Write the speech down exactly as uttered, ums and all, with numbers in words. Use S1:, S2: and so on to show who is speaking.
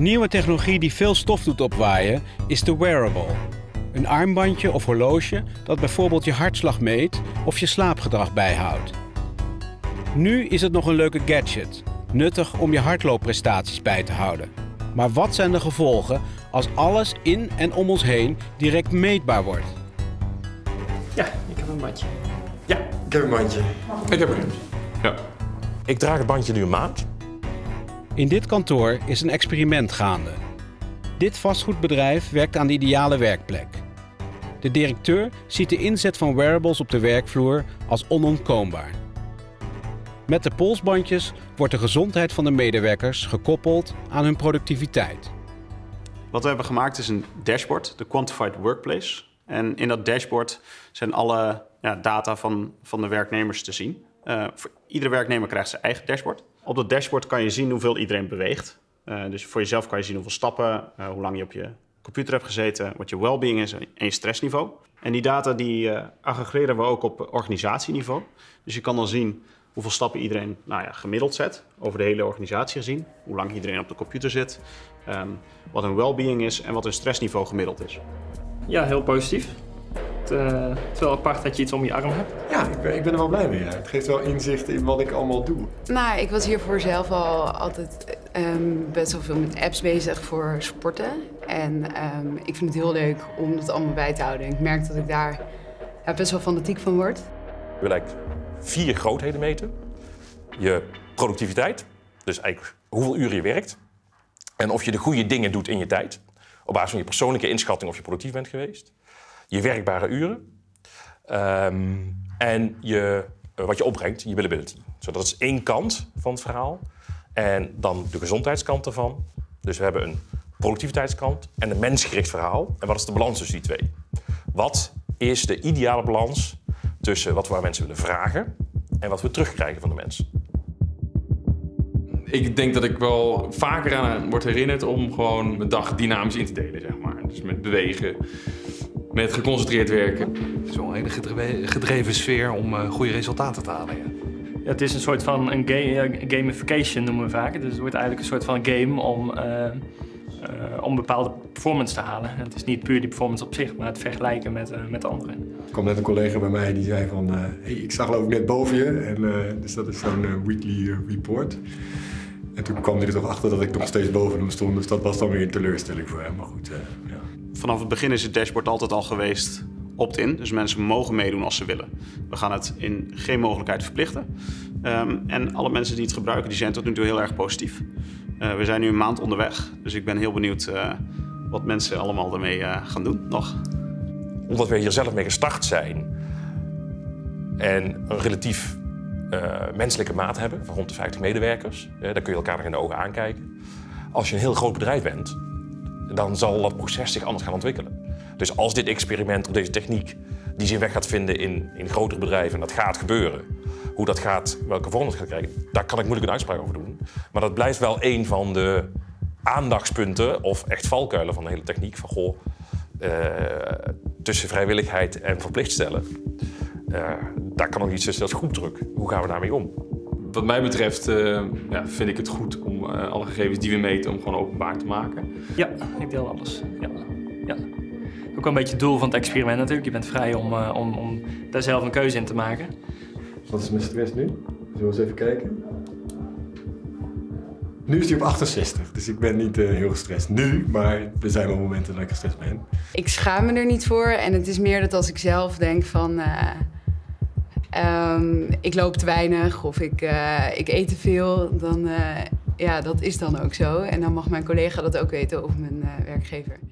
S1: Nieuwe technologie die veel stof doet opwaaien is de wearable. Een armbandje of horloge dat bijvoorbeeld je hartslag meet of je slaapgedrag bijhoudt. Nu is het nog een leuke gadget, nuttig om je hardloopprestaties bij te houden. Maar wat zijn de gevolgen als alles in en om ons heen direct meetbaar wordt?
S2: Ja, ik heb een bandje.
S3: Ja, ik heb een bandje. Ik heb een. Ja.
S4: Ik draag het bandje nu een maand.
S1: In dit kantoor is een experiment gaande. Dit vastgoedbedrijf werkt aan de ideale werkplek. De directeur ziet de inzet van wearables op de werkvloer als onontkoombaar. Met de polsbandjes wordt de gezondheid van de medewerkers gekoppeld aan hun productiviteit.
S5: Wat we hebben gemaakt is een dashboard, de Quantified Workplace. En in dat dashboard zijn alle ja, data van, van de werknemers te zien. Uh, voor iedere werknemer krijgt zijn eigen dashboard. Op dat dashboard kan je zien hoeveel iedereen beweegt. Uh, dus voor jezelf kan je zien hoeveel stappen, uh, hoe lang je op je computer hebt gezeten, wat je well-being is en je stressniveau. En die data die uh, aggregeren we ook op organisatieniveau. Dus je kan dan zien hoeveel stappen iedereen nou ja, gemiddeld zet, over de hele organisatie gezien. Hoe lang iedereen op de computer zit, um, wat hun well-being is en wat hun stressniveau gemiddeld is.
S2: Ja, heel positief. Het, uh, het is wel apart dat je iets om je arm hebt.
S3: Ja, ik ben, ik ben er wel blij mee. Ja. Het geeft wel inzicht in wat ik allemaal doe.
S6: Nou, ik was hiervoor zelf al altijd um, best wel veel met apps bezig voor sporten. En um, ik vind het heel leuk om dat allemaal bij te houden. Ik merk dat ik daar ja, best wel fanatiek van word.
S4: Je wil eigenlijk vier grootheden meten. Je productiviteit, dus eigenlijk hoeveel uren je werkt. En of je de goede dingen doet in je tijd. Op basis van je persoonlijke inschatting of je productief bent geweest. Je werkbare uren. Um, en je, uh, wat je opbrengt, je billability. So, dat is één kant van het verhaal. En dan de gezondheidskant ervan. Dus we hebben een productiviteitskant en een mensgericht verhaal. En wat is de balans tussen die twee? Wat is de ideale balans tussen wat we aan mensen willen vragen en wat we terugkrijgen van de mensen?
S7: Ik denk dat ik wel vaker aan word herinnerd om gewoon mijn dag dynamisch in te delen, zeg maar. Dus met bewegen, met geconcentreerd werken.
S8: Het is wel een hele gedreven, gedreven sfeer om uh, goede resultaten te halen. Ja.
S2: Ja, het is een soort van een ga gamification noemen we vaak. Dus het wordt eigenlijk een soort van game om, uh, uh, om bepaalde performance te halen. En het is niet puur die performance op zich, maar het vergelijken met, uh, met anderen.
S3: Er kwam net een collega bij mij die zei van, uh, hey, ik zag geloof ik net boven je. En, uh, dus dat is zo'n uh, weekly uh, report. En toen kwam hij er toch achter dat ik nog steeds boven hem stond. Dus dat was dan weer een teleurstelling voor hem. Maar goed, uh, ja.
S5: Vanaf het begin is het dashboard altijd al geweest opt-in. Dus mensen mogen meedoen als ze willen. We gaan het in geen mogelijkheid verplichten. Um, en alle mensen die het gebruiken, die zijn tot nu toe heel erg positief. Uh, we zijn nu een maand onderweg. Dus ik ben heel benieuwd uh, wat mensen allemaal ermee uh, gaan doen nog.
S4: Omdat we hier zelf mee gestart zijn en een relatief uh, menselijke maat hebben van rond de vijftig medewerkers, uh, daar kun je elkaar nog in de ogen aankijken. Als je een heel groot bedrijf bent, dan zal dat proces zich anders gaan ontwikkelen. Dus als dit experiment of deze techniek die zijn weg gaat vinden in, in grotere bedrijven, en dat gaat gebeuren, hoe dat gaat, welke vorm het gaat krijgen, daar kan ik moeilijk een uitspraak over doen. Maar dat blijft wel een van de aandachtspunten of echt valkuilen van de hele techniek. Van goh, uh, tussen vrijwilligheid en verplicht stellen, uh, daar kan nog iets tussen als groepdruk. Hoe gaan we daarmee om?
S7: Wat mij betreft uh, ja, vind ik het goed om uh, alle gegevens die we meten om gewoon openbaar te maken.
S2: Ja, ik deel alles. Ja. Ja. Ook wel een beetje het doel van het experiment natuurlijk. Je bent vrij om, uh, om, om daar zelf een keuze in te maken.
S3: Wat is mijn stress nu? Zullen we eens even kijken? Nu is hij op achtenzestig, dus ik ben niet uh, heel gestrest nu, maar er zijn wel momenten dat ik gestrest ben.
S6: Ik schaam me er niet voor en het is meer dat als ik zelf denk van uh, um, ik loop te weinig of ik, uh, ik eet te veel, dan uh, ja, dat is dan ook zo. En dan mag mijn collega dat ook weten of mijn uh, werkgever.